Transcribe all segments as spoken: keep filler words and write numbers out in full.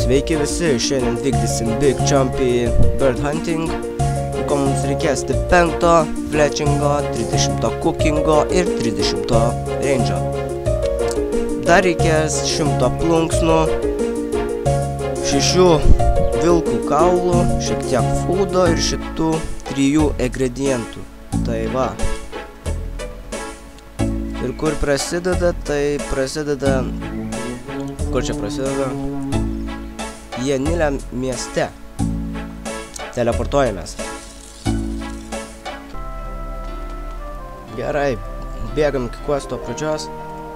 Sveiki visi, šiandien vykdysim Big Jumpy Bird Hunting, ko mums reikės penkto fletchingo, trisdešimto cookingo ir trisdešimto range'o. Dar reikės šimto plunksnų, šešių vilkų kaulų, šiek tiek foodo ir šitų trijų ingredientų. Tai va. Ir kur prasideda, tai prasideda... Kur čia prasideda? Janilė mieste. Teleportuojamės. Gerai, bėgam iki questo pradžios.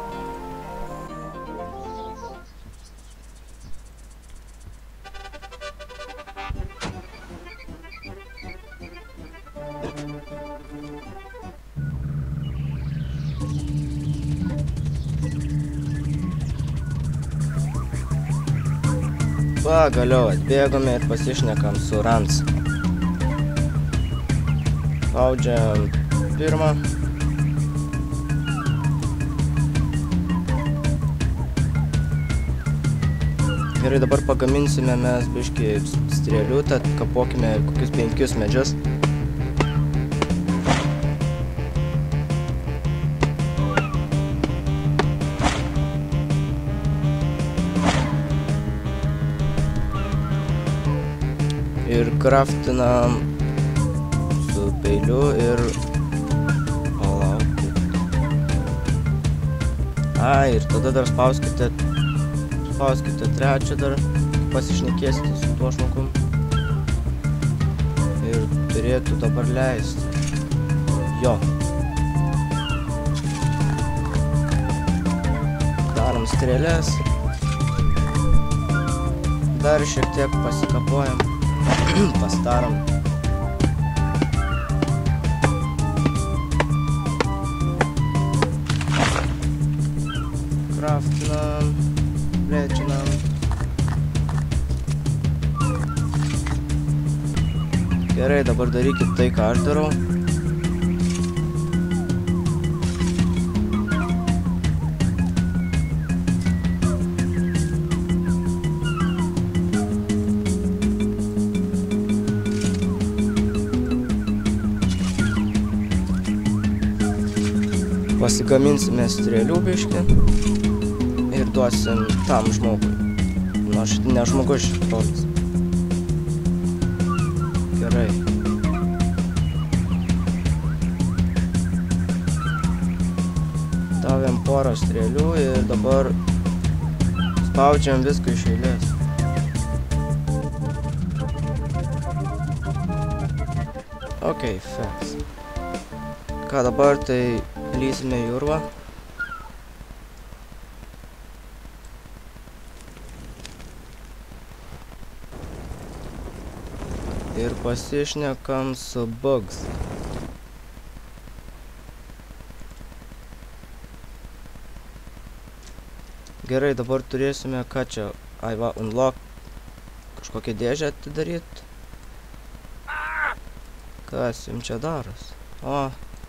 Pagaliau atbėgome ir pasišnekam su Rans. Spaudžiam pirmą. Gerai, dabar pagaminsime mes biškį strėlių, tad kapokime kokius penkius medžius. Ir craftinam su peiliu ir palaukit. A, ir tada dar spauskite, spauskite trečią dar, pasišnekėsite su tuo žmogum. Ir turėtų dabar leisti. Jo. Darom strėlės. Dar šiek tiek pasikapojam. Pastarom. Craftinam, plečinam. Gerai, dabar darykit tai, ką aš darau. Pasigaminsime strėlių biškį ir duosim tam žmogui. Nors ne žmogus šitas. Gerai. Davėm porą strėlių ir dabar spaudžiam viską iš eilės. Ok, feks. Ką dabar, tai lysime į urvą. Ir pasišnekam su Bugs. Gerai, dabar turėsime ką čia? Ai va, unlock. Kažkokią dėžę atidaryt. Kas jums čia daros? O.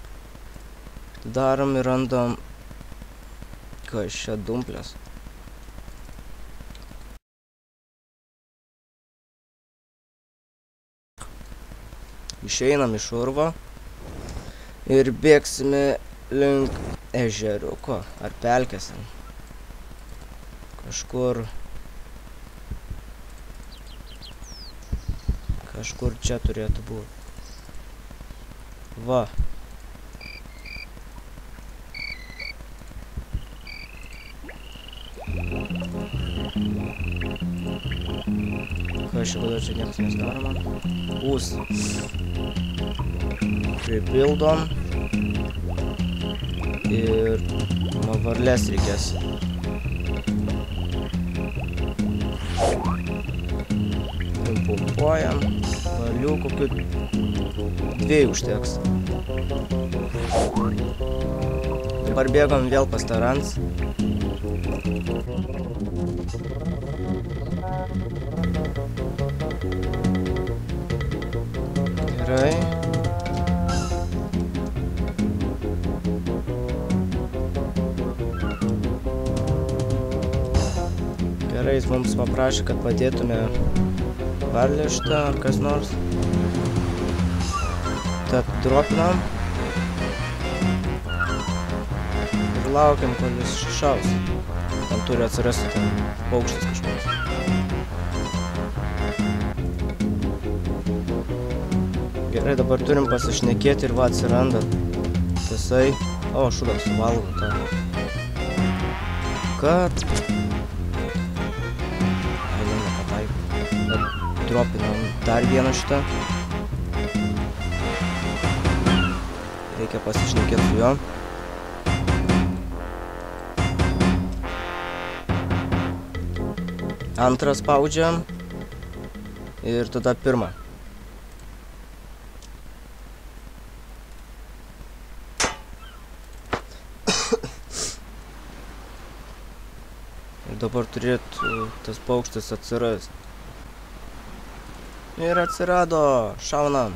Darom ir randam kas čia dumplės. Išeinam iš urvo ir bėgsime link ežeriuko ar pelkės. Kažkur kažkur čia turėtų būti. Va. Kas čia, kodėl čia niekas nesidaroma? Ūs. Pripildom. Ir nuo varlės reikės. Pumpuojam. Varlių kokių dviejų užteks. Dabar bėgom vėl pas Tarans. Gerai. Gerai, mums paprašė, kad padėtume varlėštą ar kas nors. Tad dropinam. Ir laukiam, kol jis šaus. Ten turi atsirasti ten paukštis kažkoks. Gerai, dabar turim pasišnekėti ir va atsiranda tasai. O, šūdas suvalom tą. Kad... Ai, ne, nepataiko. Bet dropinam dar vieną šitą. Reikia pasišnekėti su juo. Antrą spaudžiam. Ir tada pirmą. Ir dabar turėtų tas paukštis atsirasti. Ir atsirado. Šaunam.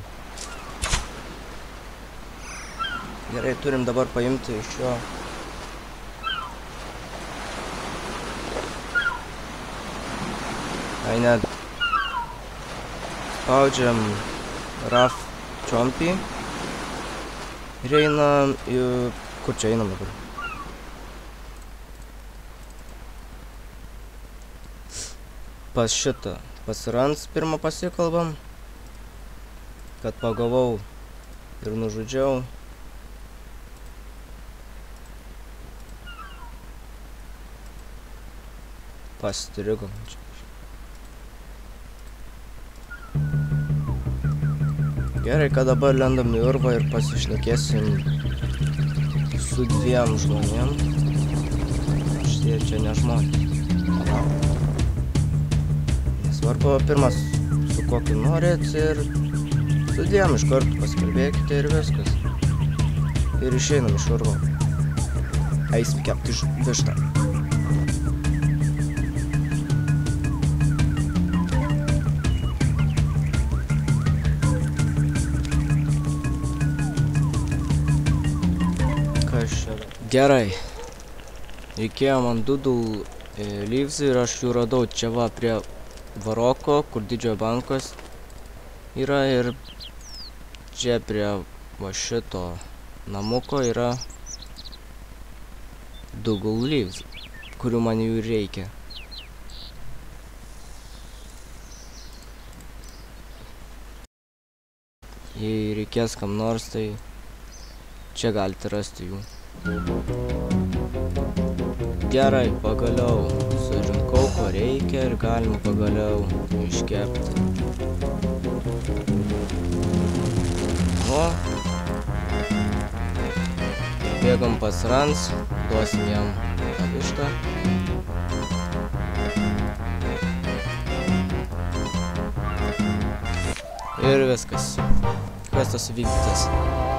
Gerai, turim dabar paimti iš jo. Ai net. Spaudžiam Raf Chompy. Ir einam į... Kur čia einam dabar? Pas šitą. Pasirans pirmą pasikalbam. Kad pagavau ir nužudžiau. Pastrigom. Gerai, kad dabar lendam į urvą ir pasišnekėsim su dviem žmonėm. Šitie čia ne žmonės. Nesvarbu, pirmas su kokiu norit ir su dviem iš karto pasikalbėkite ir viskas. Ir išeinam iš urvo. Eisim kepti vištą. Gerai, reikėjo man Doodle leaves ir aš jų radau čia va prie Varoko, kur didžiojo bankas yra, ir čia prie va šito namuko yra Doodle leaves, kurių man jų reikia. Jei reikės kam nors, tai čia galite rasti jų. Gerai, pagaliau surinkau, ko reikia ir galima pagaliau iškepti. O, bėgam pas Rans, duosim jam tą vištą. Ir viskas. Questas įvykdytas.